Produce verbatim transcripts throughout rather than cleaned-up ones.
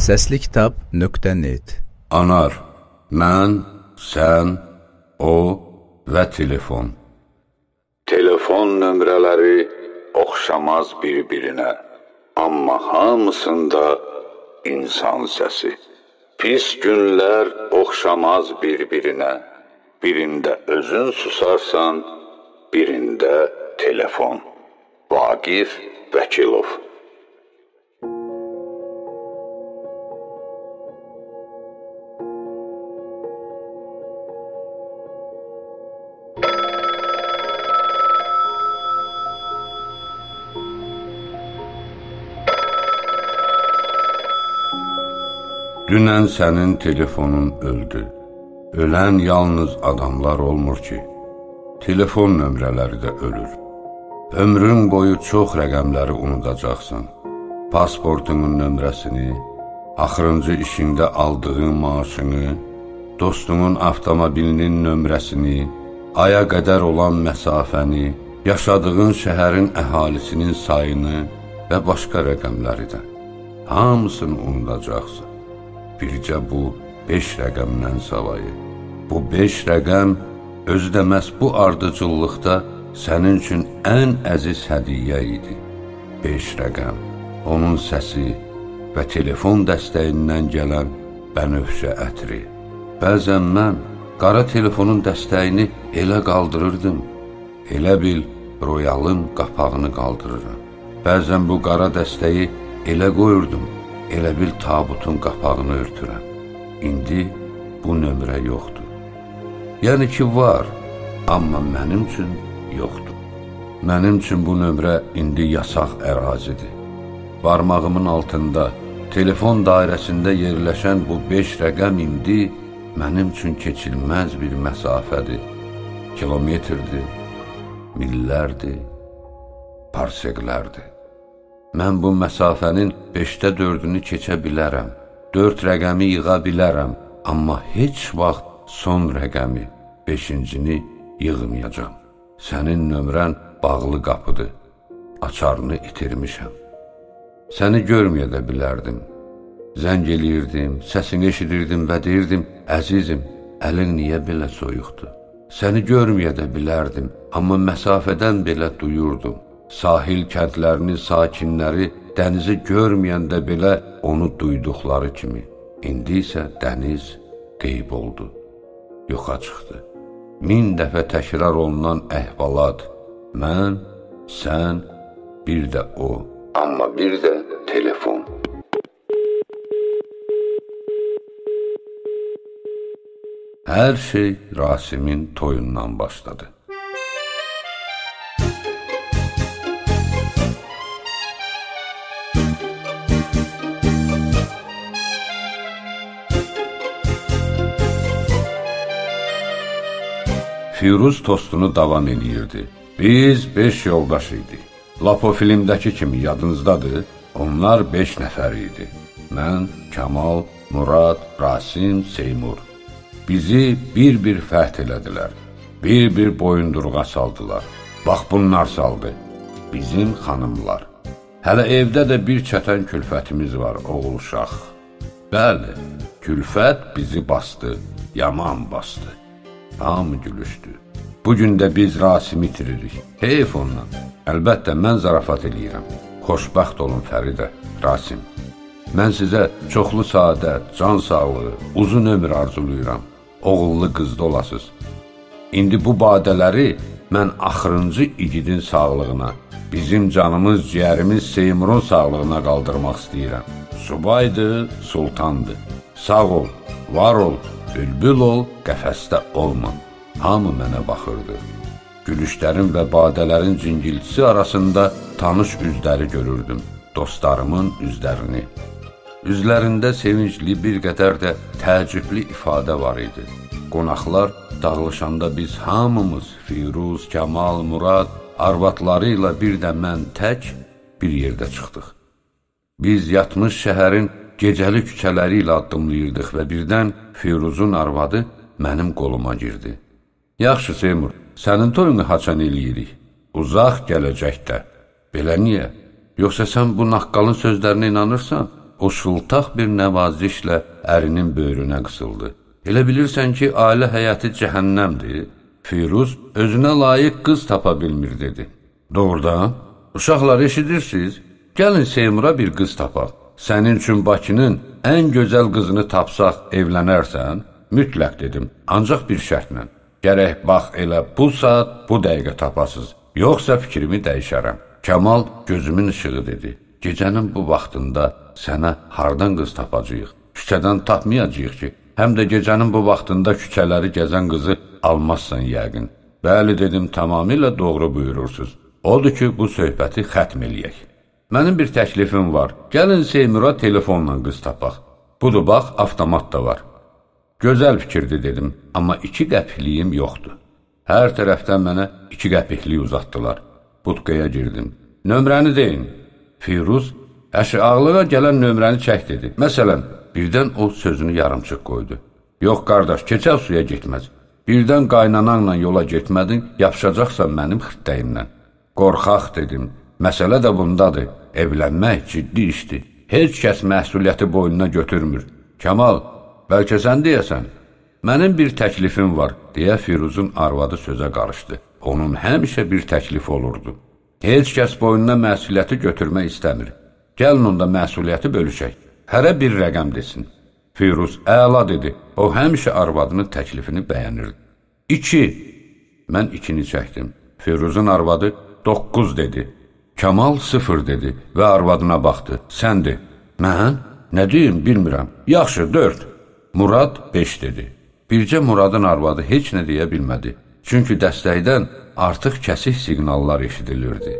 Səslikitab nöqtə net. Anar, mən, sən, o və telefon. Telefon nömrələri oxşamaz bir-birinə, amma hamısında insan səsi. Pis günlər oxşamaz bir-birinə, birində özün susarsan, birində telefon. Vaqif Vəkilov. Dünən sənin telefonun öldü. Ölən yalnız adamlar olmur ki, telefon nömrələri də ölür. Ömrün boyu çox rəqəmləri unudacaqsan. Pasportunun nömrəsini, axırıncı işində aldığın maaşını, dostunun avtomobilinin nömrəsini, aya qədər olan məsafəni, yaşadığın şəhərin əhalisinin sayını və başqa rəqəmləri də. Hamısını unudacaqsan. Bircə bu beş rəqəmdən savayı. Bu beş rəqəm özü də məhz bu ardıcıllıqda sənin üçün ən əziz hədiyyə idi. Beş rəqəm, onun səsi və telefon dəstəyindən gələn bənövşə ətri. Bəzən mən qara telefonun dəstəyini elə qaldırırdım, elə bil royalın qapağını qaldırıram. Bəzən bu qara dəstəyi elə qoyurdum, elə bil tabutun qapağını örtürəm. İndi bu nömrə yoxdur. Yəni ki, var, amma mənim üçün yoxdur. Mənim üçün bu nömrə indi yasaq ərazidir. Barmağımın altında, telefon dairəsində yerləşən bu beş rəqəm indi mənim üçün keçilməz bir məsafədir. Kilometrdir, millərdir, parseqlərdir. Mən bu məsafənin beşdə dördünü keçə bilərəm, dörd rəqəmi yığa bilərəm, amma heç vaxt son rəqəmi, beşincini yığmayacam. Sənin nömrən bağlı qapıdır, açarını itirmişəm. Səni görməyə də bilərdim. Zəng eləyirdim, səsini eşidirdim və deyirdim, əzizim, əlin niyə belə soyuqdur? Səni görməyə də bilərdim, amma məsafədən belə duyurdum. Sahil kəndlərinin sakinləri dənizi görməyəndə belə onu duyduqları kimi. İndi isə dəniz qeyb oldu, yoxa çıxdı. Min dəfə təkrar olunan əhvalat, mən, sən, bir də o, amma bir də telefon. Hər şey Rasimin toyundan başladı. Firuz tostunu davam eləyirdi. Biz beş yoldaş idi. Lapo filmdəki kimi yadınızdadır, onlar beş nəfər idi. Mən, Kamal, Murad, Rasim, Seymur. Bizi bir-bir fəth elədilər. Bir-bir boyundurğa saldılar. Bax bunlar saldı. Bizim xanımlar. Hələ evdə də bir çətən külfətimiz var, oğul uşaq. Bəli, külfət bizi bastı, yaman bastı. Hamı gülüşdü. Bugün də biz Rasimi itiririk. Heyf ondan. Əlbəttə, mən zarafat eləyirəm. Xoşbəxt olun Fəridə, Rasim. Mən sizə çoxlu saadət, can sağlığı, uzun ömür arzuluyuram. Oğullu qızda olasınız. İndi bu badələri mən axırıncı igidin sağlığına, bizim canımız, ciyərimiz Seymurun sağlığına qaldırmaq istəyirəm. Subaydı, sultandı. Sağ ol, var ol, bülbül ol, qəfəsdə olma. Hamı mənə baxırdı. Gülüşlərin və badələrin cingiltisi arasında tanış üzləri görürdüm. Dostlarımın üzlərini. Üzlərində sevincli bir qədər də təəccüblü ifadə var idi. Qonaqlar dağılışanda biz hamımız, Firuz, Kamal, Murad, arvadları ilə bir də mən tək bir yerdə çıxdıq. Biz yatmış şəhərin gecəli küçələri ilə addımlayırdıq və birdən Firuzun arvadı mənim qoluma girdi. Yaxşı Seymur, sənin toyunu haçan eləyirik? Uzaq gələcəkdə. Belə niyə? Yoxsa sən bu naqqalın sözlərinə inanırsan? o şıltaq bir nəvazişlə ərinin böyrünə qısıldı. Elə bilirsən ki, ailə həyatı cəhənnəmdir? Firuz özünə layiq qız tapa bilmir, dedi. Doğrudan, uşaqlar eşidirsiniz? Gəlin Seymura bir qız tapaq. Sənin üçün Bakının ən gözəl qızını tapsaq evlənərsən? Mütləq dedim, ancaq bir şərtlə. Gərək bax elə bu saat, bu dəqiqə tapasız. Yoxsa fikrimi dəyişərəm. Kamal gözümün işığı dedi. Gecənin bu vaxtında sənə hardan qız tapacağıq? Küçədən tapmayacağıq ki, həm də gecənin bu vaxtında küçələri gəzən qızı almazsan yəqin. Bəli dedim, tamamilə doğru buyurursunuz. Odur ki, bu söhbəti xətm eləyək. Mənim bir təklifim var. Gəlin Seymura telefonla qız tapaq. Budur, bax, avtomat da var. Gözəl fikirdir, dedim, amma iki qəpikliyim yoxdur. Hər tərəfdən mənə iki qəpikliyi uzatdılar. Budkaya girdim. Nömrəni deyin. Firuz, əşi ağlığa gələn nömrəni çək, dedi. Məsələn, birdən o sözünü yarımçıq qoydu. Yox, qardaş, keçəl suya getməz. Birdən qaynananla yola getmədin, yapışacaqsan mənim xirtdəyimdən. Qorxaq, dedim. Məsələ də bundadır. Evlənmək ciddi işdir. Heç kəs məsuliyyəti boynuna götürmür. Kamal, bəlkə sən deyəsən, mənim bir təklifim var, deyə Firuzun arvadı sözə qarışdı. Onun həmişə bir təklifi olurdu. Heç kəs boynuna məsuliyyəti götürmək istəmir. Gəlin onda məsuliyyəti bölüşək. Hərə bir rəqəm desin. Firuz əla dedi. O həmişə arvadının təklifini bəyənirdi. İki. Mən ikini çəkdim. Firuzun arvadı doqquz dedi. Kamal sıfır dedi və arvadına baxdı. Səndir. Mən? Nə deyim, bilmirəm. Yaxşı, dörd. Murad beş dedi. Bircə Muradın arvadı heç nə deyə bilmədi. Çünki dəstəkdən artıq kəsik siqnallar eşidilirdi.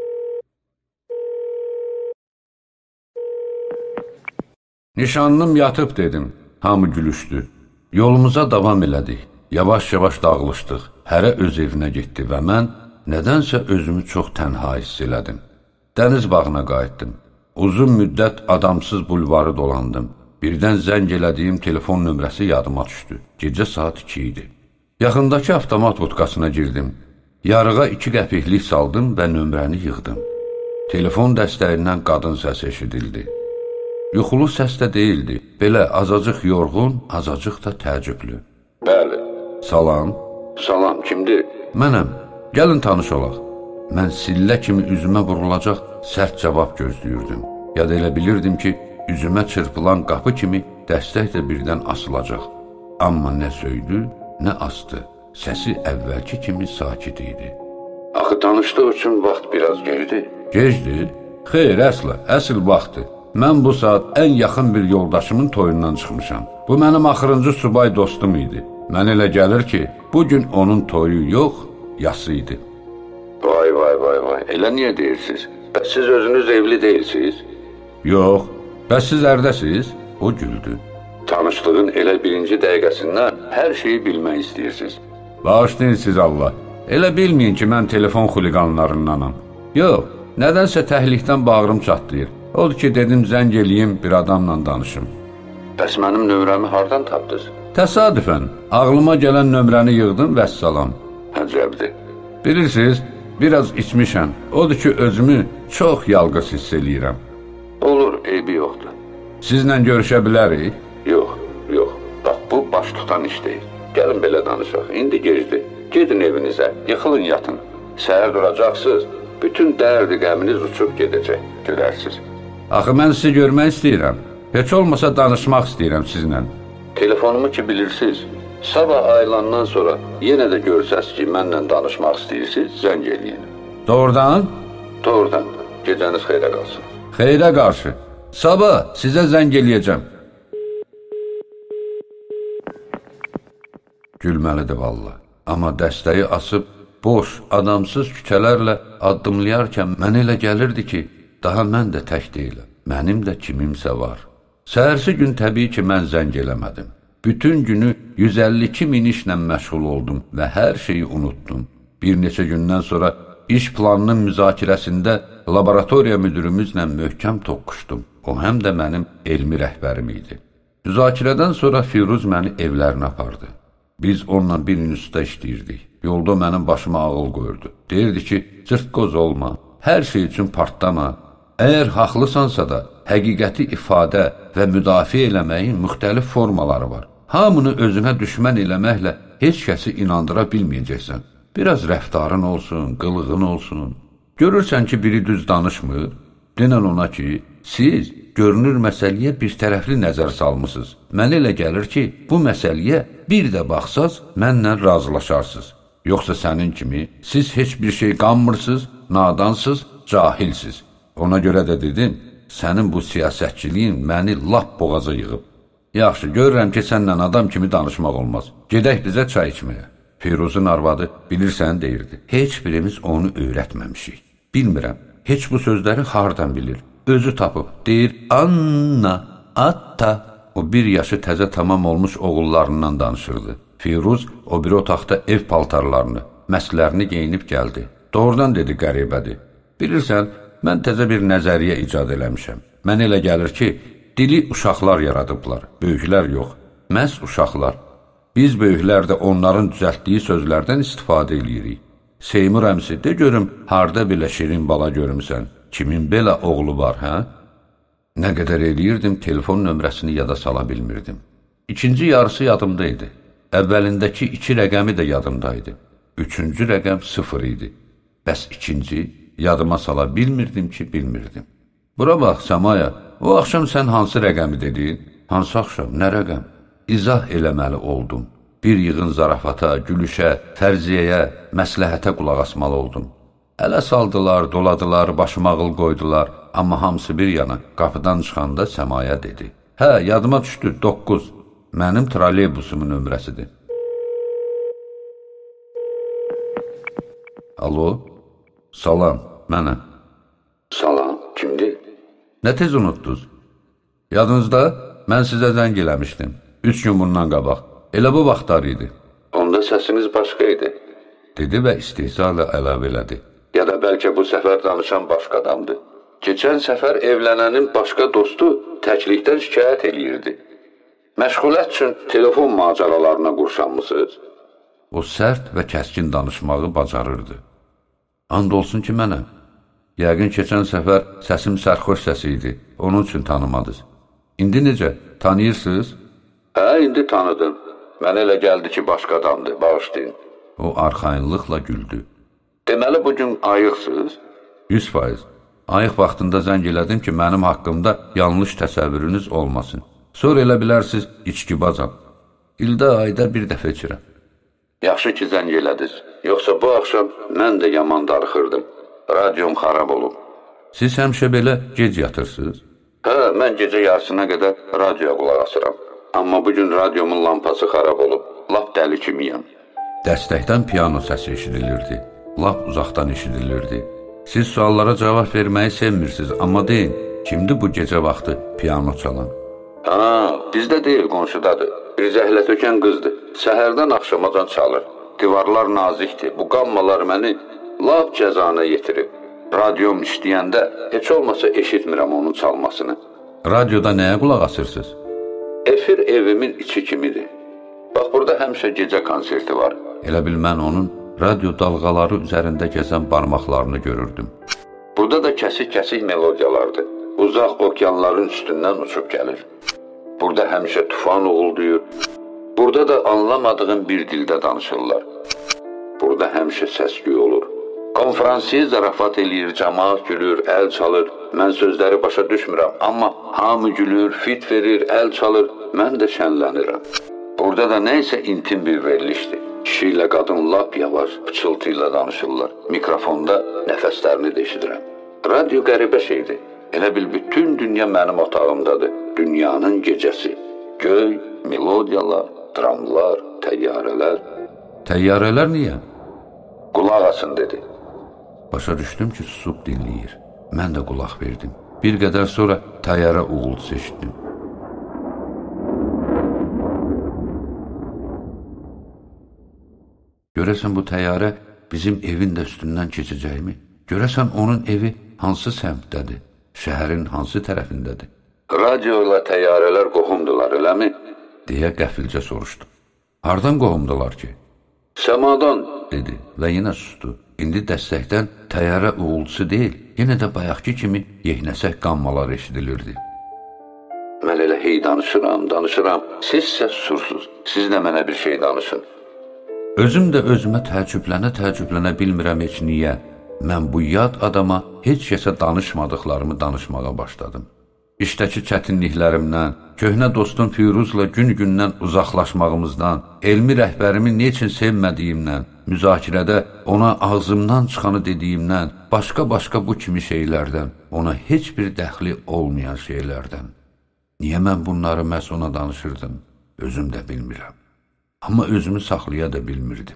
Nişanlım yatıb, dedim. Hamı gülüşdü. Yolumuza davam elədik. Yavaş-yavaş dağılışdıq. Hərə öz evinə getdi və mən nədənsə özümü çox tənha hiss elədim. Dəniz bağına qayıtdım. Uzun müddət adamsız bulvarı dolandım. Birdən zəng elədiyim telefon nömrəsi yadıma düşdü. Gecə saat iki idi. Yaxındakı avtomat budkasına girdim. Yarığa iki qəpiklik saldım və nömrəni yığdım. Telefon dəstəyindən qadın səsi eşidildi. Yuxulu səs də deyildi. Belə azacıq yorğun, azacıq da təəccüblü. Bəli. Salam. Salam, kimdir? Mənəm. Gəlin tanış olaq. Mən sillə kimi üzümə vurulacaq sərt cavab gözləyirdim. Ya da elə bilirdim ki, üzümə çırpılan qapı kimi dəstək də birdən asılacaq. Amma nə söydü, nə astı. Səsi əvvəlki kimi sakit idi. Axı tanışdıq üçün vaxt biraz gecdi. Gecdi? Xeyr, əsla, əsl vaxtdır. Mən bu saat ən yaxın bir yoldaşımın toyundan çıxmışam. Bu mənim axırıncı subay dostum idi. Mən elə gəlir ki, bugün onun toyu yox, yası idi. Vay, vay, vay, vay. Elə niyə deyirsiniz? Bəs siz özünüz evli deyilsiniz? Yox. Bəs siz ərdəsiniz? O güldü. Tanışlığın elə birinci dəqiqəsindən hər şeyi bilmək istəyirsiniz. Bağışlayın siz Allah. Elə bilməyin ki, mən telefon xuliqanlarındanam. Yox, nədənsə təhlikdən bağrım çatlayır. Odur ki, dedim zəng eləyim, bir adamla danışım. Bəs mənim nömrəmi hardan tapdınız? Təsadüfən, ağlıma gələn nömrəni yığdım, vəssalam. Əcəbdir. Bilirsiniz, biraz içmişəm. Odur ki, özümü çox yalqız hiss eləyirəm. Olur, eybi yoxdur. Sizlə görüşə bilərik? Yox, yox. Bax, bu baş tutan iş deyil. Gəlin belə danışaq. İndi gecdir. Gedin evinizə, yıxılın yatın. Səhər duracaqsınız, bütün dərdi qəminiz uçub gedəcək. Görərsiniz. Axı, mən sizi görmək istəyirəm. Heç olmasa danışmaq istəyirəm sizinlə. Telefonumu ki bilirsiniz, sabah ayılandan sonra yenə də görsəz ki, mənlə danışmaq istəyirsiniz, zəng eləyin. Doğrudan? Doğrudan. Gecəniz xeyrə qalsın. Xeyrə qarşı. Sabah sizə zəng eləyəcəm. Gülməlidir valla. Amma dəstəyi asıb, boş, adamsız küçələrlə addımlayarkən mənə elə gəlirdi ki, daha mən də tək deyiləm. Mənim də kimimsə var. Səhərsi gün təbii ki, mən zəng eləmədim. Bütün günü yüz əlli iki min işlə məşğul oldum və hər şeyi unutdum. Bir neçə gündən sonra iş planının müzakirəsində laboratoriya müdürümüzlə möhkəm toqquşdum. O həm də mənim elmi rəhbərim idi. Müzakirədən sonra Firuz məni evlərinə apardı. Biz onunla bir institutda işləyirdik. Yolda mənim başıma ağıl qoyurdu. Deyirdi ki, cırtqoz olma, hər şey üçün partlama. Əgər haqlısansa da həqiqəti ifadə və müdafiə eləməyin müxtəlif formaları var. Hamını özünə düşmən eləməklə heç kəsi inandıra bilməyəcəksən. Biraz rəftarın olsun, qılığın olsun. Görürsən ki, biri düz danışmır, denən ona ki, siz görünür məsələyə bir tərəfli nəzər salmısınız. Mənə elə gəlir ki, bu məsələyə bir də baxsaz, mənlə razılaşarsınız. Yoxsa sənin kimi, siz heç bir şey qanmırsınız, nadansınız, cahilsiz. Ona görə də dedim, sənin bu siyasətçiliyin məni lap boğaza yığıb. Yaxşı, görürəm ki, sənlə adam kimi danışmaq olmaz. Gedək bizə çay içməyə. Firuzun arvadı, bilirsən, deyirdi. Heç birimiz onu öyrətməmişik. Bilmirəm, heç bu sözləri hardan bilir. Özü tapıb, deyir, Anna, atta. O bir yaşı təzə tamam olmuş oğullarından danışırdı. Firuz o bir otaqda ev paltarlarını, məslərini geyinib gəldi. Doğrudan dedi, qəribədir. Bilirsən, mən təzə bir nəzəriyyə icad eləmişəm. Mənə elə gəlir ki, dili uşaqlar yaradıblar, böyüklər yox. Məhz uşaqlar. Biz böyüklər də onların düzəltdiyi sözlərdən istifadə eləyirik. Seymur əmsi, de görüm, harda belə şirin bala görmüsən? Kimin belə oğlu var, hə? Nə qədər eləyirdim, telefon nömrəsini yada sala bilmirdim. İkinci yarısı yadımdaydı. Əvvəlindəki iki rəqəmi də yadımdaydı. Üçüncü rəqəm sıfır idi. Bəs ikinci, yadıma sala bilmirdim ki, bilmirdim. Bura bax, Səmaya, o axşam sən hansı rəqəmi dedin? Hansı axşam, nə rəqəm? İzah eləməli oldum. Bir yığın zarafata, gülüşə, fərziyəyə, məsləhətə qulaq asmalı oldum. Ələ saldılar, doladılar, başıma ağıl qoydular. Amma hamısı bir yana, qapıdan çıxanda Səmaya dedi. Hə, yadıma düşdü, doqquz. Mənim troleybusumun nömrəsidir. Alo, salam, mənəm. Salam, kimdir? Nə tez unutdunuz? Yadınızda, mən sizə zəng eləmişdim. Üç gün bundan qabaq. Elə bu vaxtlar idi. Onda səsiniz başqa idi. Dedi və istehza ilə əlavə elədi. Ya da bəlkə bu səfər danışan başqa adamdır. Keçən səfər evlənənin başqa dostu təklikdən şikayət eləyirdi. Məşğulət üçün telefon macəralarına qurşanmısınız? O sərt və kəskin danışmağı bacarırdı. And olsun ki, mənəm. Yəqin keçən səfər səsim sərxoş səsi idi. Onun üçün tanımadınız. İndi necə? Tanıyırsınız? Hə, indi tanıdım. Mənə elə gəldi ki, başqa adamdır. Bağışlayın. O arxayınlıqla güldü. Deməli, bugün ayıqsınız? yüz faiz. Ayıq vaxtında zəng elədim ki, mənim haqqımda yanlış təsəvvürünüz olmasın. Sonra elə bilərsiniz, içkibazam. İldə ayda bir dəfə içirəm. Yaxşı ki, zəng elədiniz. Yoxsa bu axşam mən də yaman darıxırdım. Radyom xarab olub. Siz həmişə belə gec yatırsınız? Hə, mən gecə yarısına qədər radioya qulaq asıram. Amma bugün radyomun lampası xarab olub. Lap dəli kimiyəm. Dəstəkdən piano səsi eşidilirdi. Lap uzaqdan eşidilirdi. Siz suallara cavab verməyi sevmirsiniz, amma deyin, kimdir bu gecə vaxtı piano çalan? Ha, bizdə deyil, qonşudadır. Bir zəhlətökən qızdır. Səhərdən axşamacan çalır. Divarlar nazikdir. Bu qammalar məni lap cəzana yetirib. Radyom işləyəndə heç olmasa eşitmirəm onun çalmasını. Radioda nəyə qulaq asırsınız? Efir evimin içi kimidir. Bax, burada həmişə gecə konserti var. Elə bil mən onun radyo dalğaları üzərində gəzən barmaqlarını görürdüm. Burada da kəsik-kəsik melodiyalardır. Uzaq okeanların üstündən uçub gəlir. Burada həmişə tufan uğulduyur. Burada da anlamadığım bir dildə danışırlar. Burada həmişə səs-küy olur. Konferansiyə zarafat eləyir, cəmaat gülür, əl çalır. Mən sözləri başa düşmürəm, amma hamı gülür, fit verir, əl çalır. Mən də şənlənirəm. Burada da nə isə intim bir verilişdir. Kişi ilə qadın lap yavaş, pıçıltı ilə danışırlar. Mikrofonda nəfəslərini də eşidirəm. Radyo qəribə şeydir. Elə bil bütün dünya mənim otağımdadır. Dünyanın gecəsi. Göy, melodiyalar, dramlar, təyyarələr. Təyyarələr niyə? Qulaq asın dedi. Başa düşdüm ki, susub dinləyir. Mən də qulaq verdim. Bir qədər sonra təyyarə uğultusu eşitdim. Görəsən bu təyyarə bizim evin də üstündən keçəcəkmi? Görəsən onun evi hansı səmtdədir? Şəhərin hansı tərəfindədir? Radio ilə təyyarələr qohumdular, eləmi? Deyə qəfilcə soruşdu. Hardan qohumdular ki? Səmadan, dedi və yenə sustu. İndi dəstəkdən təyyarə uğultusu deyil, yenə də bayaqki kimi yehnəsək qammalar eşidilirdi. Mən elə hey danışıram, danışıram. Sizsə susursuz. Siz də mənə bir şey danışın. Özüm də özümə təəccüblənə-təəccüblənə bilmirəm heç niyə. Mən bu yad adama heç kəsə danışmadıqlarımı danışmağa başladım. İşdəki çətinliklərimdən, köhnə dostum Firuzla gün-gündən uzaqlaşmağımızdan, elmi rəhbərimi neçin sevmədiyimdən, müzakirədə ona ağzımdan çıxanı dediyimdən, başqa-başqa bu kimi şeylərdən, ona heç bir dəxli olmayan şeylərdən. Niyə mən bunları məhz ona danışırdım? Özüm də bilmirəm. Amma özümü saxlaya da bilmirdim.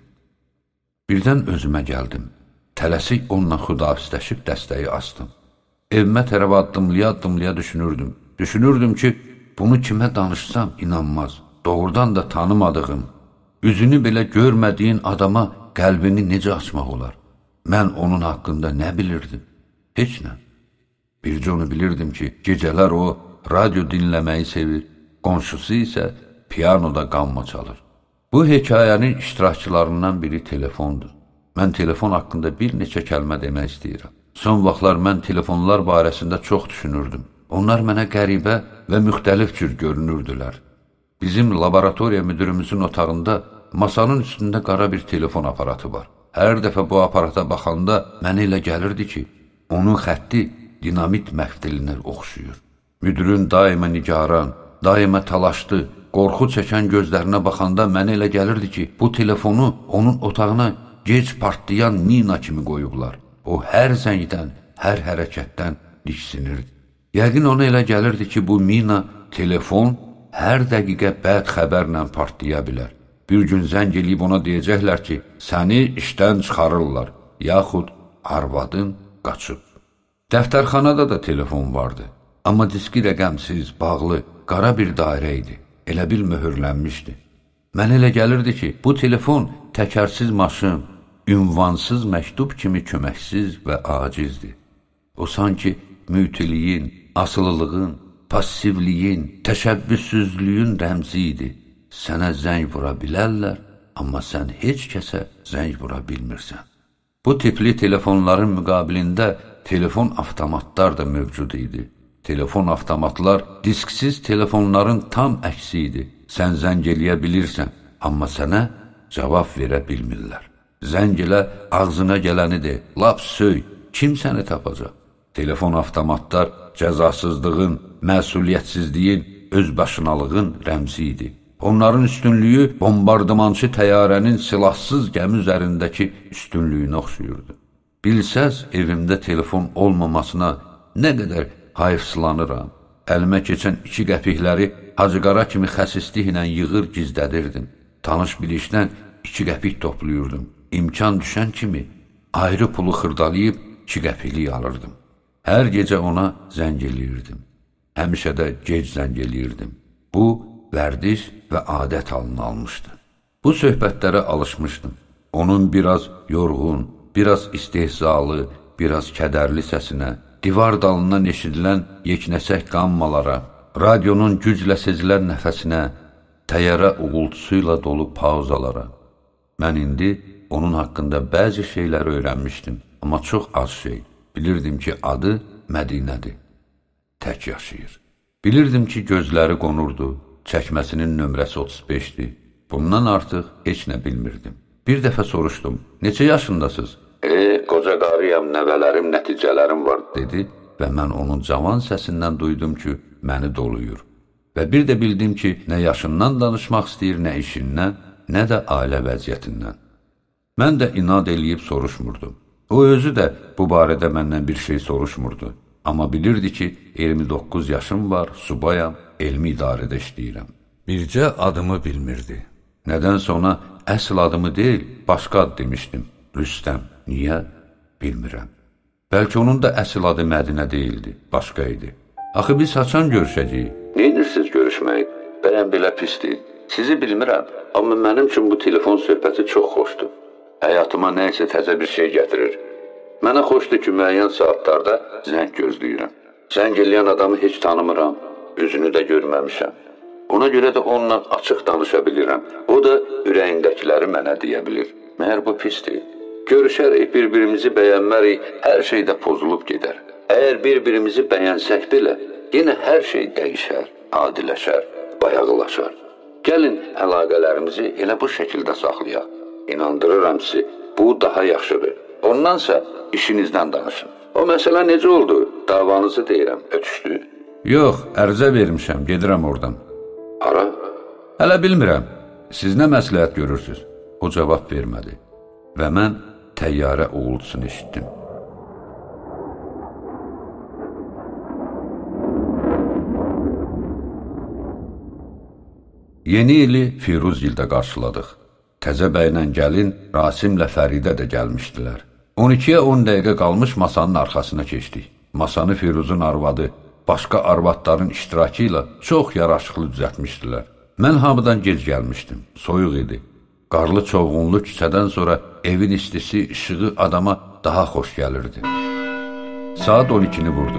Birdən özümə gəldim. Tələsik onunla xudafizləşib dəstəyi astım. Evimə tərəf addımlaya-addımlaya düşünürdüm. Düşünürdüm ki, bunu kimə danışsam inanmaz. Doğrudan da tanımadığım, üzünü belə görmədiyin adama qəlbini necə açmaq olar? Mən onun haqqında nə bilirdim? Heç nə. Bircə onu bilirdim ki, gecələr o radyo dinləməyi sevir, qonşusu isə pianoda qamma çalır. Bu hekayənin iştirakçılarından biri telefondur. Mən telefon haqqında bir neçə kəlmə demək istəyirəm. Son vaxtlar mən telefonlar barəsində çox düşünürdüm. Onlar mənə qəribə və müxtəlif cür görünürdülər. Bizim laboratoriya müdürümüzün otağında masanın üstündə qara bir telefon aparatı var. Hər dəfə bu aparata baxanda mənə elə gəlirdi ki, onun xətti dinamit məftilinə oxşuyur. Müdürün daima nigaran, daima talaşdı, qorxu çəkən gözlərinə baxanda mənə elə gəlirdi ki, bu telefonu onun otağına gec partlayan mina kimi qoyublar. O hər zəngdən, hər hərəkətdən diksinirdi. Yəqin ona elə gəlirdi ki, bu mina, telefon hər dəqiqə bəd xəbərlə partlaya bilər. Bir gün zəng eləyib ona deyəcəklər ki, səni işdən çıxarırlar, yaxud arvadın qaçıb. Dəftərxanada da telefon vardı. Amma diski rəqəmsiz, bağlı, qara bir dairə idi. Elə bil möhürlənmişdi. Mənə elə gəlirdi ki, bu telefon təkərsiz maşın, ünvansız məktub kimi köməksiz və acizdir. O sanki mütiliyin, asılılığın, passivliyin, təşəbbüssüzlüyün rəmzi idi. Sənə zəng vura bilərlər, amma sən heç kəsə zəng vura bilmirsən. Bu tipli telefonların müqabilində telefon avtomatlar da mövcud idi. Telefon avtomatlar disksiz telefonların tam əksi idi. Sən zəng eləyə bilirsən, amma sənə cavab verə bilmirlər. Zəng elə, ağzına gələni de, lap söy, kim səni tapacaq? Telefon avtomatlar cəzasızlığın, məsuliyyətsizliyin, özbaşınalığın rəmzi idi. Onların üstünlüyü bombardımançı təyyarənin silahsız gəmi üzərindəki üstünlüyünə oxşuyurdu. Bilsəz, evimdə telefon olmamasına nə qədər hayıfsılanıram. Əlimə keçən iki qəpikləri hacıqara kimi xəsisliklə yığır, gizlədirdim. Tanış bilişdən iki qəpik toplayırdım. İmkan düşən kimi ayrı pulu xırdalayıb iki qəpiklik alırdım. Hər gecə ona zəng eləyirdim. Həmişə də gec zəng eləyirdim. Bu, vərdiş və adət halını almışdı. Bu söhbətlərə alışmışdım. Onun biraz yorğun, biraz istehzalı, biraz kədərli səsinə, divar dalından eşidilən yeknəsək qammalara, radionun güclə sezilən nəfəsinə, təyyarə uğultusuyla dolu pauzalara. Mən indi onun haqqında bəzi şeylər öyrənmişdim, amma çox az şey. Bilirdim ki, adı Mədinədir, tək yaşayır. Bilirdim ki, gözləri qonurdu, çəkməsinin nömrəsi otuz beşdir. Bundan artıq heç nə bilmirdim. Bir dəfə soruşdum, neçə yaşındasınız? E, qoca qarıyam, nəvələrim, nəticələrim var, dedi və mən onun cavan səsindən duydum ki, məni doluyur. Və bir də bildim ki, nə yaşından danışmaq istəyir, nə işindən, nə də ailə vəziyyətindən. Mən də inad eləyib soruşmurdum. O özü də bu barədə məndən bir şey soruşmurdu. Amma bilirdi ki, iyirmi doqquz yaşım var, subayam, elmi idarədə işləyirəm. Bircə adımı bilmirdi. Nədənsə ona əsl adımı deyil, başqa ad demişdim. Rüstəm. Niyə? Bilmirəm. Bəlkə onun da əsl adı Mədinə deyildi, başqa idi. Axı biz haçan görüşəcəyik? Neyinirsiniz görüşməyi? Bələm belə pisdir. Sizi bilmirəm, amma mənim üçün bu telefon söhbəti çox xoşdur. Həyatıma nə isə təzə bir şey gətirir. Mənə xoşdur ki, müəyyən saatlarda zəng gözləyirəm. Zəng eləyən adamı heç tanımıram, üzünü də görməmişəm. Ona görə də onunla açıq danışa bilirəm. O da ürəyindəkiləri mənə deyə bilir. Məhər bu pisdir? Görüşərik, bir-birimizi bəyənmərik, hər şey də pozulub gedər. Əgər bir-birimizi bəyənsək belə, yenə hər şey dəyişər, adiləşər, bayağılaşar. Gəlin əlaqələrimizi elə bu şəkildə saxlayaq. İnandırıram sizi, bu daha yaxşıdır. Ondansa işinizdən danışın. O məsələ necə oldu? Davanızı deyirəm, ötüşdü. Yox, ərizə vermişəm, gedirəm oradan. Hara? Hələ bilmirəm, siz nə məsləhət görürsünüz? O cavab vermədi və mən təyyarə uğultusunu eşitdim. Yeni ili Firuzgildə qarşıladıq. Təzə bəylə gəlin Rasimlə Fəridə də gəlmişdilər. on ikiyə on dəqiqə qalmış masanın arxasına keçdik. Masanı Firuzun arvadı, başqa arvadların iştirakı ilə çox yaraşıqlı düzəltmişdilər. Mən hamıdan gec gəlmişdim, soyuq idi. Qarlı çovğunlu küçədən sonra evin istisi, işığı adama daha xoş gəlirdi. Saat on ikini vurdu.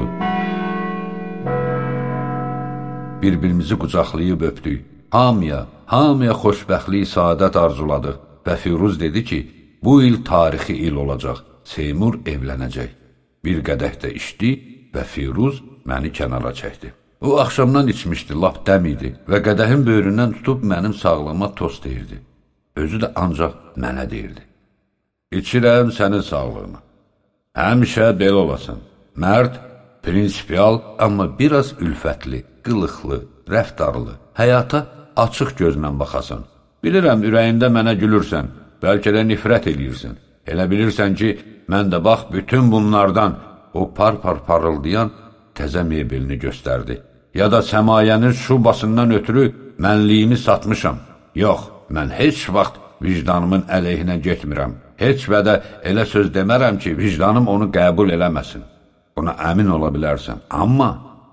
Bir-birimizi qucaqlayıb öpdük. Hamıya, hamıya xoşbəxtlik, saadət arzuladıq və Firuz dedi ki, bu il tarixi il olacaq, Seymur evlənəcək. Bir qədəh də içdi və Firuz məni kənara çəkdi. O axşamdan içmişdi, lap dəm idi və qədəhin böyründən tutub mənim sağlığıma tost deyirdi. Özü də ancaq mənə deyirdi. İçirəm sənin sağlığına. Həmişə belə olasan. Mərd, prinsipial, amma biraz ülfətli, qılıqlı, rəftarlı, həyata açıq gözlə baxasan. Bilirəm, ürəyində mənə gülürsən, bəlkə də nifrət eləyirsən. Elə bilirsən ki, mən də bax, bütün bunlardan o par-par parıldayan təzə mebelini göstərdi. Ya da səmayənin şubasından ötürü mənliyimi satmışam. Yox, mən heç vaxt vicdanımın əleyhinə getmirəm. Heç və də elə söz demərəm ki, vicdanım onu qəbul eləməsin. Buna əmin ola bilərsən. Amma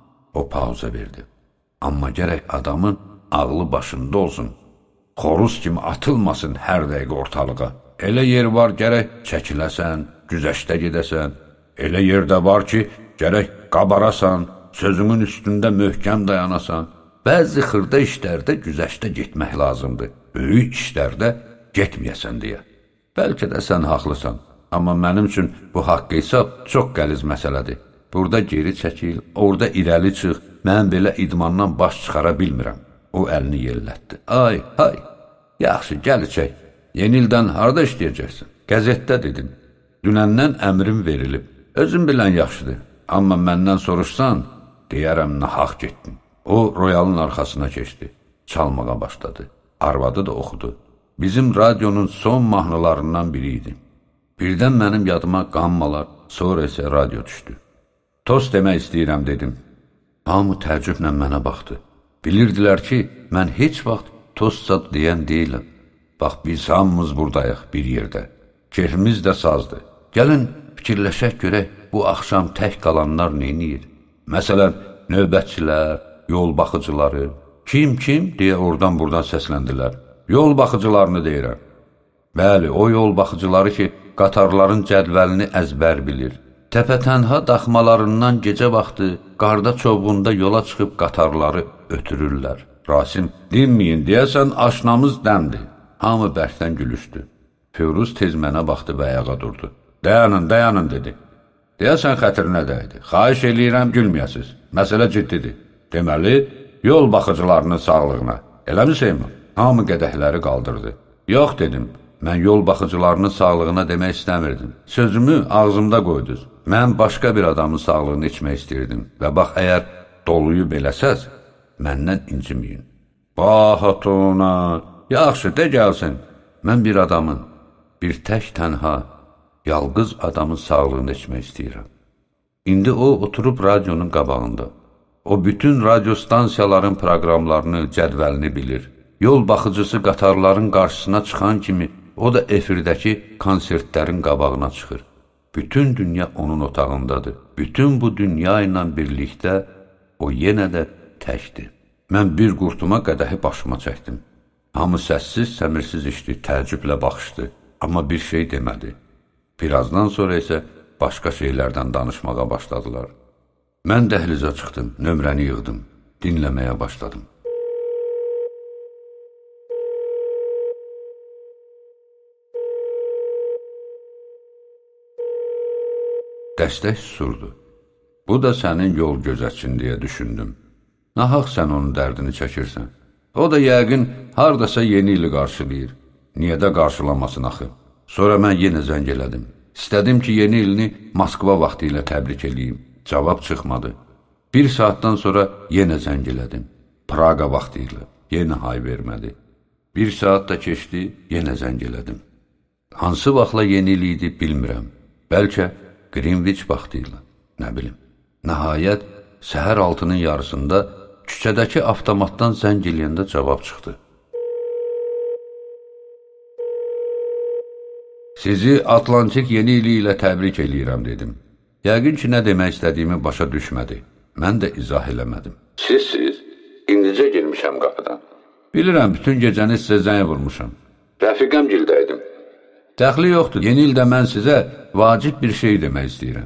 o pauza verdi. Amma gərək adamın ağlı başında olsun. Xoruz kimi atılmasın hər dəqiqə ortalığa. Elə yer var gərək çəkiləsən, güzəştə gedəsən. Elə yerdə var ki, gərək qabarasan, sözünün üstündə möhkəm dayanasan. Bəzi xırda işlərdə güzəştə getmək lazımdır. Böyük işlərdə getməyəsən deyə. Bəlkə də sən haqlısan, amma mənim üçün bu haqq hesab çox qəliz məsələdir. Burada geri çəkil, orada irəli çıx, mən belə idmandan baş çıxara bilmirəm. O əlini yellətdi. Ay, ay, yaxşı, gəl çək. Yeni ildən harada işləyəcəksin? Qəzetdə dedim. Dünəndən əmrim verilib. Özün bilən yaxşıdır. Amma məndən soruşsan, deyərəm nahaq getdin. O, royalın arxasına keçdi. Çalmağa başladı. Arvadı da oxudu. Bizim radionun son mahnılarından biri idi. Birdən mənim yadıma qammalar, sonra isə radio düşdü. Tost demək istəyirəm, dedim. Hamı təəccüblə mənə baxdı. Bilirdilər ki, mən heç vaxt tost zad deyən deyiləm. Bax, biz hamımız buradayıq bir yerdə. Keyfimiz də sazdır. Gəlin, fikirləşək görək, bu axşam tək qalanlar neyniyir? Məsələn, növbətçilər, yol baxıcıları, kim-kim deyə oradan-buradan səsləndilər. Yol baxıcılarını deyirəm. Bəli, o yol baxıcıları ki, qatarların cədvəlini əzbər bilir. Təpətənha daxmalarından gecə vaxtı qarda çovğunda yola çıxıb qatarları ötürürlər. Rasim, dinməyin, deyəsən aşnamız dəmdir. Hamı bərkdən gülüşdü. Firuz tez mənə baxdı və ayağa durdu. Dayanın, dayanın, dedi. Deyəsən xətrinə dəydi. Xahiş eləyirəm, gülməyəsiz. Məsələ ciddidir. Deməli, yol baxıcılarının sağlığına. Eləmi Seymur? Hamı qədəhləri qaldırdı. Yox, dedim. Mən yol baxıcılarının sağlığına demək istəmirdim. Sözümü ağzımda qoydunuz. Mən başqa bir adamın sağlığını içmək istəyirdim. Və bax, əgər doluyub eləsəz, məndən inciməyin. Bahatona, yaxşı, de gəlsin. Mən bir adamın, bir tək tənha, yalqız adamın sağlığını içmək istəyirəm. İndi o, oturub radionun qabağında. O, bütün radio stansiyaların proqramlarını, cədvəlini bilir. Yol baxıcısı qatarların qarşısına çıxan kimi, o da efirdəki konsertlərin qabağına çıxır. Bütün dünya onun otağındadır. Bütün bu dünya ilə birlikdə o yenə də təkdir. Mən bir qurtuma qədəhi başıma çəkdim. Hamı səssiz, səmirsiz içdi, təəccüblə baxışdı. Amma bir şey demədi. Birazdan sonra isə başqa şeylərdən danışmağa başladılar. Mən dəhlizə çıxdım, nömrəni yığdım, dinləməyə başladım. Dəstək susurdu. Bu da sənin yol gözətçin deyə düşündüm. Nahaq sən onun dərdini çəkirsən. O da yəqin hardasa yeni ili qarşılayır. Niyə də qarşılamasın axı? Sonra mən yenə zəng elədim. İstədim ki, yeni ilini Moskva vaxtı ilə təbrik eləyim. Cavab çıxmadı. Bir saatdan sonra yenə zəng elədim. Praqa vaxtı ilə. Yenə hay vermədi. Bir saat da keçdi, yenə zəng elədim. Hansı vaxtla yeni il idi bilmirəm. Bəlkə Greenwich vaxtı ilə. Nə bilim. Nəhayət, səhər altının yarısında küçədəki avtomatdan zəng eləyəndə cavab çıxdı. Sizi Atlantik yeni ili ilə təbrik eləyirəm, dedim. Yəqin ki, nə demək istədiyimi başa düşmədi. Mən də izah eləmədim. Siz, siz, indicə girmişəm qapıdan. Bilirəm, bütün gecəni sizə zəng vurmuşam. Rəfiqəm gildəydim. Dəxli yoxdur, yeni ildə mən sizə vacib bir şey demək istəyirəm.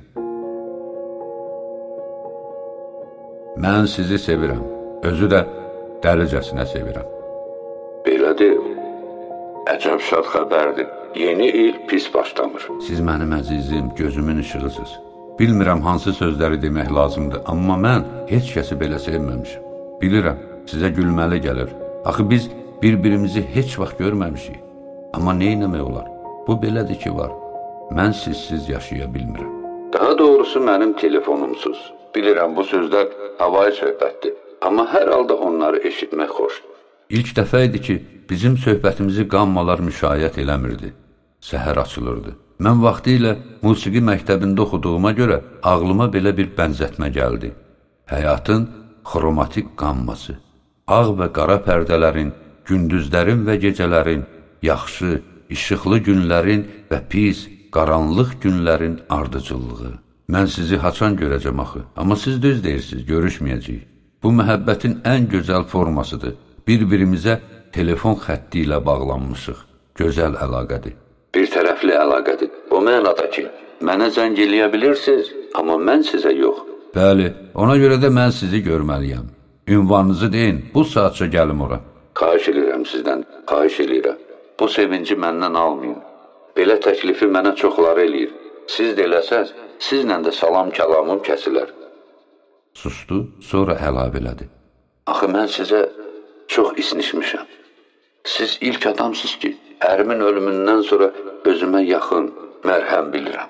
Mən sizi sevirəm, özü də dəlicəsinə sevirəm. Belədir, əcəb şad xəbərdir. Yeni il pis başlamır. Siz mənim əzizim, gözümün işığısınız. Bilmirəm hansı sözləri demək lazımdır, amma mən heç kəsi belə sevməmişim. Bilirəm, sizə gülməli gəlir. Axı biz bir-birimizi heç vaxt görməmişik. Amma neynəmək olar? Bu belədir ki, var. Mən sizsiz yaşaya bilmirəm. Daha doğrusu mənim telefonumsuz. Bilirəm, bu sözlər havayı söhbətdir. Amma hər halda onları eşitmək xoşdur. İlk dəfə idi ki, bizim söhbətimizi qammalar müşayiət eləmirdi. Səhər açılırdı. Mən vaxtı ilə musiqi məktəbində oxuduğuma görə ağlıma belə bir bənzətmə gəldi. Həyatın xromatik qamması, ağ və qara pərdələrin, gündüzlərin və gecələrin, yaxşı, işıqlı günlərin və pis, qaranlıq günlərin ardıcıllığı. Mən sizi haçan görəcəm axı, amma siz düz deyirsiniz, görüşməyəcəyik. Bu məhəbbətin ən gözəl formasıdır. Bir-birimizə telefon xətti ilə bağlanmışıq. Gözəl əlaqədir. Bir tərəfli əlaqədir. O mənada ki, mənə zəng eləyə bilirsiniz, amma mən sizə yox. Bəli, ona görə də mən sizi görməliyəm. Ünvanınızı deyin, bu saatça gəlim ora. Xahiş edirəm sizdən, xahiş edirəm. Bu sevinci məndən almayın. Belə təklifi mənə çoxları eləyir. Siz də eləsəz, sizlə də salam kəlamım kəsilər. Sustu, sonra əlavə elədi. Axı mən sizə çox isnişmişəm. Siz ilk adamsınız ki, ərimin ölümündən sonra özümə yaxın, mərhəm bilirəm.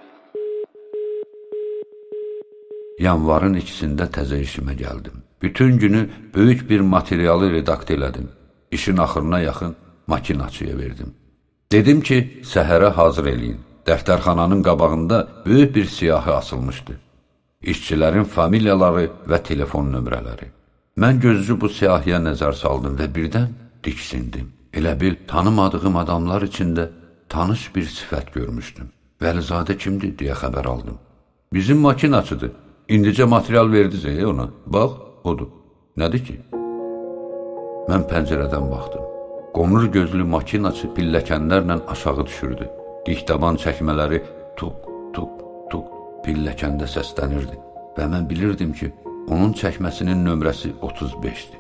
Yanvarın ikisində təzə işimə gəldim. Bütün günü böyük bir materialı redakt elədim. İşin axırına yaxın makinaçıya verdim. Dedim ki, səhərə hazır eləyin. Dəftərxananın qabağında böyük bir siyahı asılmışdı. İşçilərin familiyaları və telefon nömrələri. Mən gözcü bu siyahıya nəzər saldım və birdən diksindim. Elə bil tanımadığım adamlar içində tanış bir sifət görmüşdüm. Vəlizadə kimdir deyə xəbər aldım. Bizim makinaçıdır. İndicə material verdiniz ona. Bax, odur. Nədir ki? Mən pəncərədən baxdım. Qonur gözlü makinaçı pilləkənlərlə aşağı düşürdü. Dikdaban çəkmələri tuk, tuk, tuk pilləkəndə səslənirdi. Və mən bilirdim ki, onun çəkməsinin nömrəsi otuz beşdir.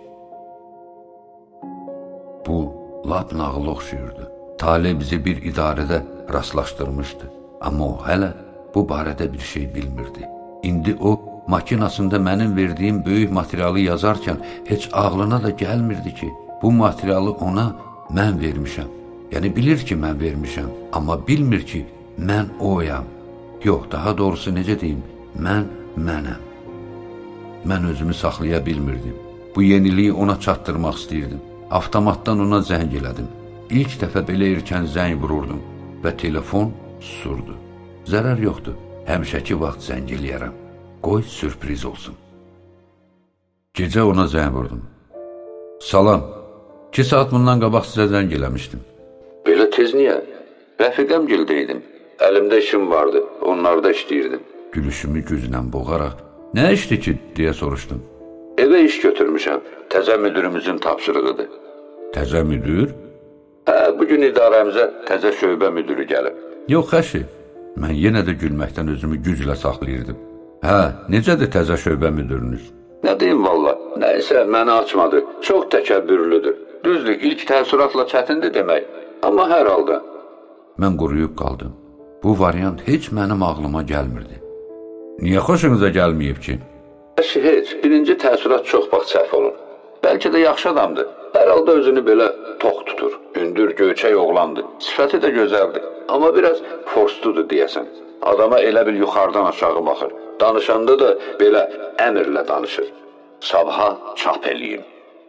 Bu, lap nağılı oxşuyurdu. Talih bizi bir idarədə rastlaşdırmışdı. Amma o hələ bu barədə bir şey bilmirdi. İndi o, makinasında mənim verdiyim böyük materialı yazarkən heç ağlına da gəlmirdi ki, bu materialı ona mən vermişəm. Yəni bilir ki, mən vermişəm, amma bilmir ki, mən oyam. Yox, daha doğrusu necə deyim, mən mənəm. Mən özümü saxlaya bilmirdim. Bu yeniliyi ona çatdırmaq istəyirdim. Avtomatdan ona zəng elədim. İlk dəfə belə erkən zəng vururdum və telefon susurdu. Zərər yoxdur, həmişəki vaxt zəng eləyərəm. Qoy sürpriz olsun. Gecə ona zəng vurdum. Salam, iki saat bundan qabaq sizə zəng eləmişdim. Belə tez niyə? Rəfiqəm gildəydim. Əlimdə işim vardı, onlarda işləyirdim. Gülüşümü güclə boğaraq, nə işdir ki, deyə soruşdum. Evə iş götürmüşəm, təzə müdürümüzün tapşırığıdır. Təzə müdür? Hə, bugün idarəmizə təzə şöbə müdürü gəlib. Yox, xəşi. Mən yenə də gülməkdən özümü güclə saxlayırdım. Hə, necədir təzə şöbə müdürünüz? Nə deyim valla, nəysə məni açmadı, çox təkəbbürlüdür. Düzdür, ilk təəssüratla çətindir demək, amma hər halda. Mən quruyub qaldım. Bu variant heç mənim ağlıma gəlmirdi. Niyə xoşunuza gəlməyib ki? Əşi, heç, birinci təəssürat çox vaxt səhv olur. Bəlkə də yaxşı adamdır. Hər halda özünü belə tox tutur. Hündür, göyçək oğlandır. Sifəti də gözəldir. Amma biraz forstudur deyəsən. Adama elə bil yuxarıdan aşağı baxır. Danışanda da belə əmrlə danışır. Sabaha çap eləyim.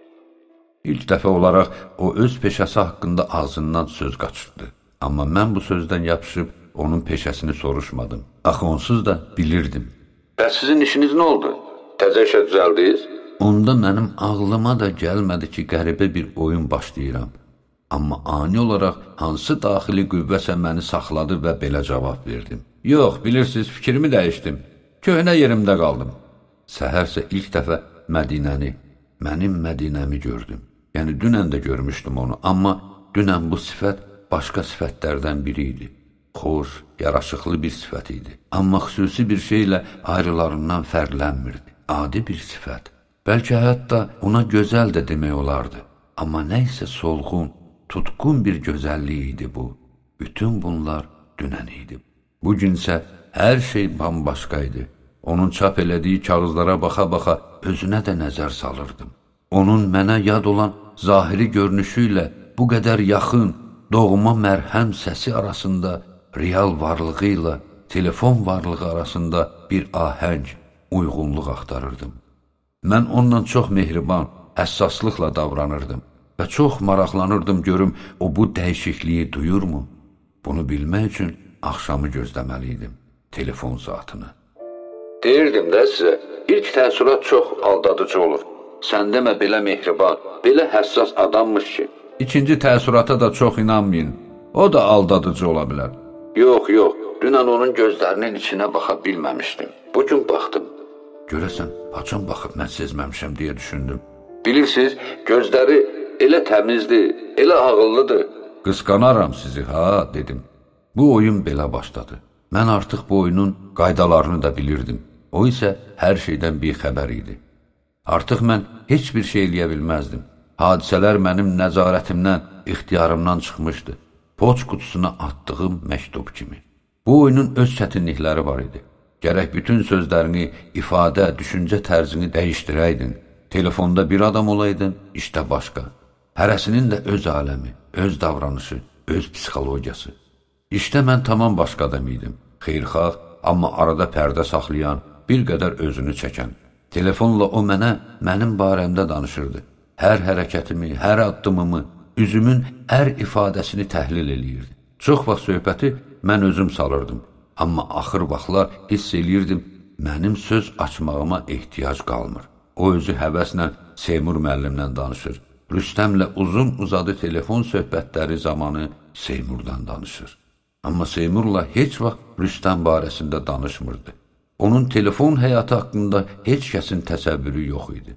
İlk dəfə olaraq o öz peşəsi haqqında ağzından söz qaçırdı. Amma mən bu sözdən yapışıb onun peşəsini soruşmadım. Axı onsuz da bilirdim. Bəs sizin işiniz nə oldu? Təzə işə düzəldiniz? Onda mənim ağlıma da gəlmədi ki, qəribə bir oyun başlayıram. Amma ani olaraq hansı daxili qüvvəsə məni saxladı və belə cavab verdim. Yox, bilirsiniz, fikrimi dəyişdim. Köhnə yerimdə qaldım. Səhərsə ilk dəfə Mədinəni, mənim Mədinəmi gördüm. Yəni, dünən də görmüşdüm onu, amma dünən bu sifət başqa sifətlərdən biri idi. Xoş, yaraşıqlı bir sifət idi. Amma xüsusi bir şeylə ayrılarından fərqlənmirdi. Adi bir sifət. Bəlkə hətta ona gözəl də demək olardı. Amma nə isə solğun, tutqun bir gözəllik idi bu. Bütün bunlar dünən idi. Bugünsə hər şey bambaşqa idi. Onun çap elədiyi kağızlara baxa-baxa özünə də nəzər salırdım. Onun mənə yad olan zahiri görünüşü ilə bu qədər yaxın, doğma mərhəm səsi arasında, real varlığı ilə telefon varlığı arasında bir ahəng, uyğunluq axtarırdım. Mən onunla çox mehriban, həssaslıqla davranırdım və çox maraqlanırdım görüm o bu dəyişikliyi duyurmu? Bunu bilmək üçün axşamı gözləməliydim, telefon saatını. Deyirdim də sizə, ilk təəssürat çox aldadıcı olur. Sən demə belə mehriban, belə həssas adammış ki. İkinci təəssürata da çox inanmayın, o da aldadıcı ola bilər. Yox, yox, dünən onun gözlərinin içinə baxa bilməmişdim. Bugün baxdım. Görəsən, haçan baxıb mən sezməmişəm deyə düşündüm. Bilirsiniz, gözləri elə təmizdir, elə ağıllıdır. Qısqanaram sizi, ha, dedim. Bu oyun belə başladı. Mən artıq bu oyunun qaydalarını da bilirdim. O isə hər şeydən bir xəbər idi. Artıq mən heç bir şey eləyə bilməzdim. Hadisələr mənim nəzarətimdən, ixtiyarımdan çıxmışdı. Poç qutusuna attığım məktub kimi. Bu oyunun öz çətinlikləri var idi. Gərək bütün sözlərini, ifadə, düşüncə tərzini dəyişdirəydin. Telefonda bir adam olaydın, işdə başqa. Hərəsinin də öz aləmi, öz davranışı, öz psixologiyası. İşdə mən tamam başqa adam idim. Xeyrxalq, amma arada pərdə saxlayan, bir qədər özünü çəkən. Telefonla o mənə, mənim barəmdə danışırdı. Hər hərəkətimi, hər addımımı, üzümün hər ifadəsini təhlil eləyirdi. Çox vaxt söhbəti mən özüm salırdım. Amma axır vaxtlar hiss eləyirdim, mənim söz açmağıma ehtiyac qalmır. O özü həvəslə Seymur müəllimlə danışır. Rüstəmlə uzun uzadı telefon söhbətləri zamanı Seymurdan danışır. Amma Seymurla heç vaxt Rüstəm barəsində danışmırdı. Onun telefon həyatı haqqında heç kəsin təsəvvürü yox idi.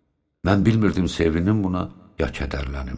Mən bilmirdim sevinim buna, ya kədərlənim.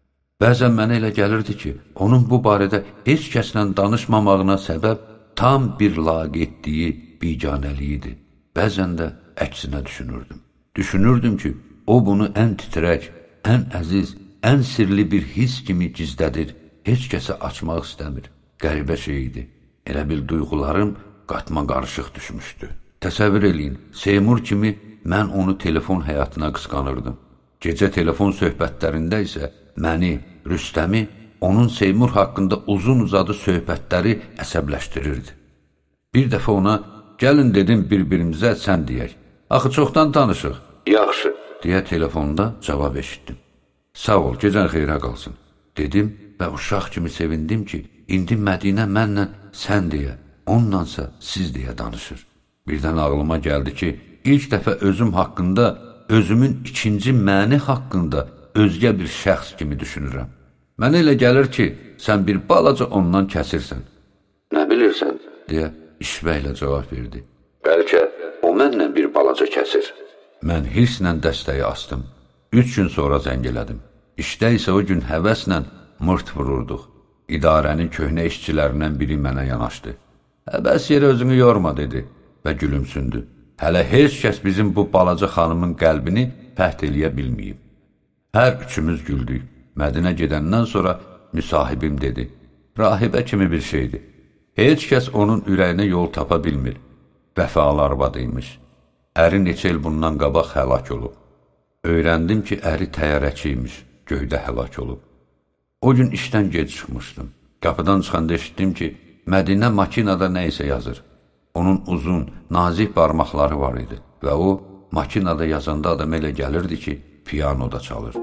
Bəzən mənə elə gəlirdi ki, onun bu barədə heç kəslə danışmamağına səbəb tam bir laqeydliyi, biganəliyidir. Bəzən də əksinə düşünürdüm. Düşünürdüm ki, o bunu ən titrək, ən əziz, ən sirli bir his kimi gizlədir, heç kəsə açmaq istəmir. Qəribə şey idi. Elə bil duyğularım qatma qarışıq düşmüşdü. Təsəvvür eləyin, Seymur kimi mən onu telefon həyatına qısqanırdım. Gecə telefon söhbətlərində isə məni, Rüstəmi, onun Seymur haqqında uzun uzadı söhbətləri əsəbləşdirirdi. Bir dəfə ona, gəlin dedim bir-birimizə sən deyək. Axı çoxdan tanışıq. Yaxşı, deyə telefonda cavab eşitdim. Sağ ol, gecən xeyrə qalsın, dedim və uşaq kimi sevindim ki, indi Mədinə mənlə sən deyə, onlansa siz deyə danışır. Birdən ağlıma gəldi ki, ilk dəfə özüm haqqında, özümün ikinci məni haqqında özgə bir şəxs kimi düşünürəm. Mənə elə gəlir ki, sən bir balaca ondan kəsirsən. Nə bilirsən? Deyə işvəklə cavab verdi. Bəlkə o mənlə bir balaca kəsir. Mən hirslə dəstəyi astım. Üç gün sonra zəng elədim. İşdə isə o gün həvəslə mırt vururduq. İdarənin köhnə işçilərindən biri mənə yanaşdı. Əbəs yerə özünü yorma, dedi və gülümsündü. Hələ heç kəs bizim bu balaca xanımın qəlbini fəth eləyə bilməyib. Hər üçümüz güldük. Mədinə gedəndən sonra müsahibim dedi. Rahibə kimi bir şeydir. Heç kəs onun ürəyinə yol tapa bilmir. vəfalı arvadıymış. Əri neçə il bundan qabaq həlak olub. Öyrəndim ki, əri təyyarəçi imiş, göydə həlak olub. O gün işdən gec çıxmışdım. Qapıdan çıxanda eşitdim ki, Mədinə makinada nə isə yazır. Onun uzun, nazik barmaqları var idi və o, makinada yazanda adam elə gəlirdi ki, piyanoda çalır.